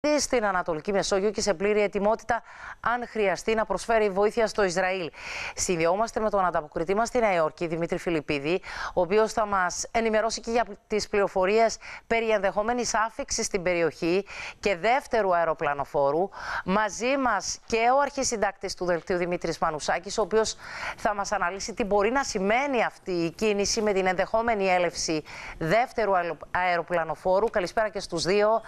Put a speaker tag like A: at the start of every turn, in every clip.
A: στην Ανατολική Μεσόγειο και σε πλήρη ετοιμότητα αν χρειαστεί να προσφέρει βοήθεια στο Ισραήλ. Συνδεόμαστε με τον ανταποκριτή μας στη Νέα Υόρκη, Δημήτρη Φιλιππίδη, ο οποίος θα μας ενημερώσει και για τις πληροφορίες περί ενδεχομένης άφιξης στην περιοχή και δεύτερου αεροπλανοφόρου. Μαζί μας και ο αρχισυντάκτης του δελτίου Δημήτρης Μανουσάκης, ο οποίος θα μας αναλύσει τι μπορεί να σημαίνει αυτή η κίνηση με την ενδεχόμενη έλευση δεύτερου αεροπλανοφόρου. Καλησπέρα και στους δύο.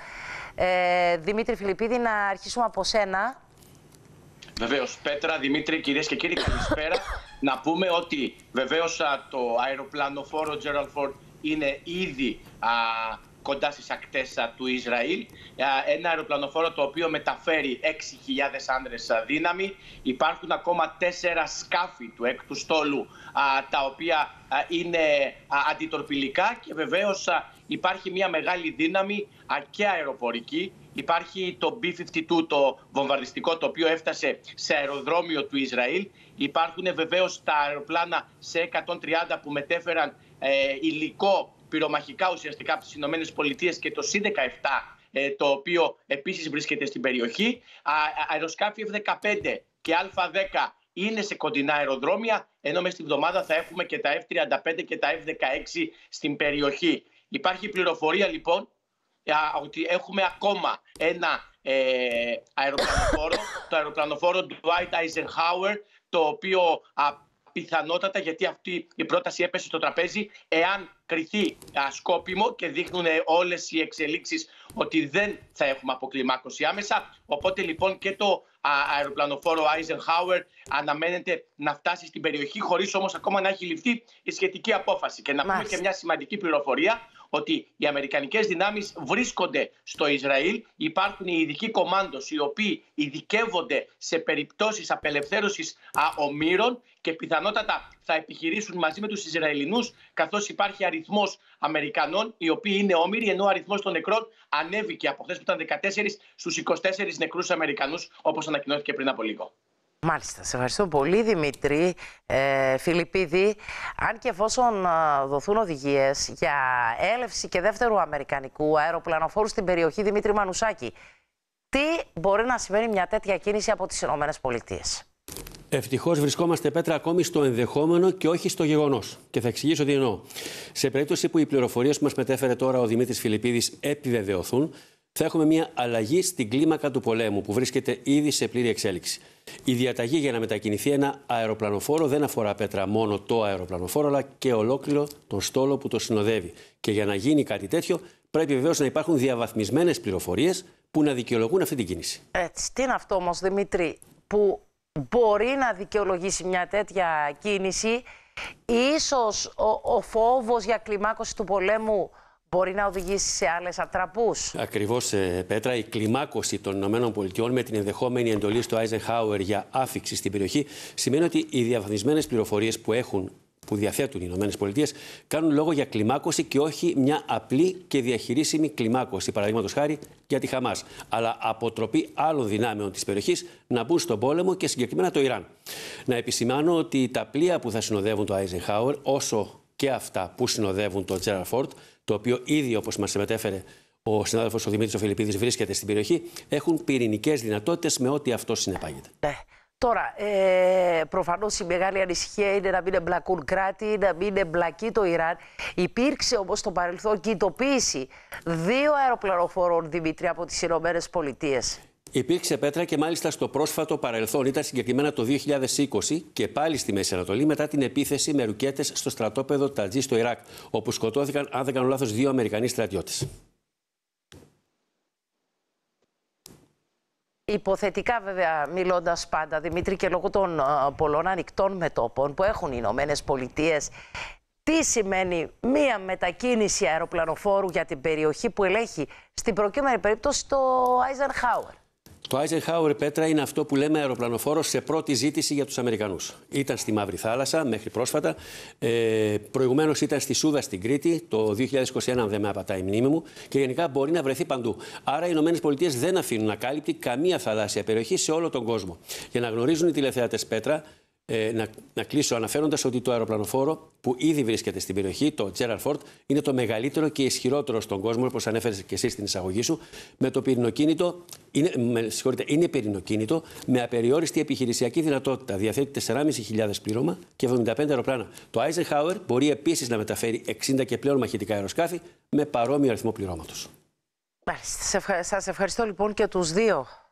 A: Δημήτρη Φιλιππίδη, να αρχίσουμε από σένα.
B: Βεβαίως, Πέτρα, Δημήτρη, κυρίες και κύριοι, καλησπέρα. Να πούμε ότι βεβαίως το αεροπλανοφόρο Gerald Ford είναι ήδη κοντά στις ακτές του Ισραήλ. Ένα αεροπλανοφόρο το οποίο μεταφέρει 6.000 άνδρες δύναμη. Υπάρχουν ακόμα 4 σκάφη του έκτου στόλου τα οποία είναι αντιτορπιλικά και βεβαίως υπάρχει μια μεγάλη δύναμη και αεροπορική. Υπάρχει το B-52, το βομβαρδιστικό, το οποίο έφτασε σε αεροδρόμιο του Ισραήλ. Υπάρχουν βεβαίως τα αεροπλάνα σε 130 που μετέφεραν υλικό πυρομαχικά ουσιαστικά από τις ΗΠΑ και το C-17, το οποίο επίσης βρίσκεται στην περιοχή. Αεροσκάφη F-15 και Α-10 είναι σε κοντινά αεροδρόμια, ενώ μες την εβδομάδα θα έχουμε και τα F-35 και τα F-16 στην περιοχή. Υπάρχει πληροφορία λοιπόν ότι έχουμε ακόμα ένα αεροπλανοφόρο, το αεροπλανοφόρο Dwight Eisenhower, το οποίο πιθανότατα, γιατί αυτή η πρόταση έπεσε στο τραπέζι, εάν κριθεί σκόπιμο και δείχνουν όλες οι εξελίξεις ότι δεν θα έχουμε αποκλιμάκωση άμεσα. Οπότε λοιπόν και το αεροπλανοφόρο Eisenhower αναμένεται να φτάσει στην περιοχή, χωρίς όμως ακόμα να έχει ληφθεί η σχετική απόφαση. Και να πούμε και μια σημαντική πληροφορία, ότι οι αμερικανικές δυνάμεις βρίσκονται στο Ισραήλ. Υπάρχουν οι ειδικοί κομάντος, οι οποίοι ειδικεύονται σε περιπτώσεις απελευθέρωσης ομήρων και πιθανότατα θα επιχειρήσουν μαζί με τους Ισραηλινούς, καθώς υπάρχει αριθμός Αμερικανών οι οποίοι είναι όμηροι, ενώ ο αριθμός των νεκρών ανέβηκε από χθες που ήταν 14 στους 24 νεκρούς Αμερικανούς, όπως ανακοινώθηκε πριν από λίγο.
A: Μάλιστα, σε ευχαριστώ πολύ Δημήτρη Φιλιππίδη. Αν και εφόσον δοθούν οδηγίες για έλευση και δεύτερου αμερικανικού αεροπλανοφόρου στην περιοχή, Δημήτρη Μανουσάκη, τι μπορεί να σημαίνει μια τέτοια κίνηση από τις ΗΠΑ?
C: Ευτυχώς βρισκόμαστε, Πέτρα, ακόμη στο ενδεχόμενο και όχι στο γεγονός. Και θα εξηγήσω τι εννοώ. Σε περίπτωση που οι πληροφορίες που μας μετέφερε τώρα ο Δημήτρης Φιλιππίδης επιβεβαιωθούν, θα έχουμε μια αλλαγή στην κλίμακα του πολέμου που βρίσκεται ήδη σε πλήρη εξέλιξη. Η διαταγή για να μετακινηθεί ένα αεροπλανοφόρο δεν αφορά, Πέτρα, μόνο το αεροπλανοφόρο, αλλά και ολόκληρο τον στόλο που το συνοδεύει. Και για να γίνει κάτι τέτοιο, πρέπει βεβαίως να υπάρχουν διαβαθμισμένες πληροφορίες που να δικαιολογούν αυτή την κίνηση.
A: Έτσι, τι είναι αυτό όμως, Δημήτρη, που μπορεί να δικαιολογήσει μια τέτοια κίνηση? Ίσως ο φόβος για κλιμάκωση του πολέμου μπορεί να οδηγήσει σε άλλες ατραπούς. Ακριβώς,
C: Πέτρα. Η κλιμάκωση των ΗΠΑ με την ενδεχόμενη εντολή στο Eisenhower για άφιξη στην περιοχή σημαίνει ότι οι διαβαθμισμένες πληροφορίες που διαθέτουν οι ΗΠΑ κάνουν λόγο για κλιμάκωση και όχι μια απλή και διαχειρίσιμη κλιμάκωση, παραδείγματος χάρη για τη Χαμάς, αλλά αποτροπή άλλων δυνάμεων της περιοχής να μπουν στον πόλεμο και συγκεκριμένα το Ιράν. Να επισημάνω ότι τα πλοία που θα συνοδεύουν το Eisenhower, όσο και αυτά που συνοδεύουν το Gerald Ford, το οποίο ήδη, όπως μας μετέφερε ο συνάδελφος ο Δημήτρης Φιλιππίδης, βρίσκεται στην περιοχή, έχουν πυρηνικές δυνατότητες με ό,τι αυτό συνεπάγεται.
A: Τώρα, προφανώς η μεγάλη ανησυχία είναι να μην εμπλακούν κράτη, να μην εμπλακεί το Ιράν. Υπήρξε όμως στο παρελθόν κινητοποίηση 2 αεροπλανοφόρων, Δημήτρη, από τις ΗΠΑ.
C: Υπήρξε, Πέτρα, και μάλιστα στο πρόσφατο παρελθόν, ήταν συγκεκριμένα το 2020 και πάλι στη Μέση Ανατολή, μετά την επίθεση με ρουκέτες στο στρατόπεδο Τατζή στο Ιράκ, όπου σκοτώθηκαν, αν δεν κάνω λάθος, 2 Αμερικανοί στρατιώτες.
A: Υποθετικά, βέβαια, μιλώντας πάντα, Δημήτρη, και λόγω των πολλών ανοιχτών μετώπων που έχουν οι Ηνωμένες Πολιτείες, τι σημαίνει μία μετακίνηση αεροπλανοφόρου για την περιοχή που ελέγχει στην προκειμένη περίπτωση το Eisenhower?
C: Το Eisenhower, Πέτρα, είναι αυτό που λέμε αεροπλανοφόρο σε πρώτη ζήτηση για τους Αμερικανούς. Ήταν στη Μαύρη Θάλασσα μέχρι πρόσφατα. Προηγουμένως ήταν στη Σούδα στην Κρήτη το 2021, αν δεν με απατάει η μνήμη μου. Και γενικά μπορεί να βρεθεί παντού. Άρα οι ΗΠΑ δεν αφήνουν ακάλυπτη καμία θαλάσσια περιοχή σε όλο τον κόσμο. Για να γνωρίζουν οι τηλεθεατές, Πέτρα, να κλείσω αναφέροντας ότι το αεροπλανοφόρο που ήδη βρίσκεται στην περιοχή, το Gerald Ford, είναι το μεγαλύτερο και ισχυρότερο στον κόσμο, όπως ανέφερες και εσύ στην εισαγωγή σου, με το πυρηνοκίνητο. Είναι πυρηνοκίνητο με απεριόριστη επιχειρησιακή δυνατότητα. Διαθέτει 4.500 πλήρωμα και 75 αεροπλάνα. Το Eisenhower μπορεί επίσης να μεταφέρει 60 και πλέον μαχητικά αεροσκάφη με παρόμοιο αριθμό πληρώματος.
A: Σας ευχαριστώ λοιπόν και τους δύο.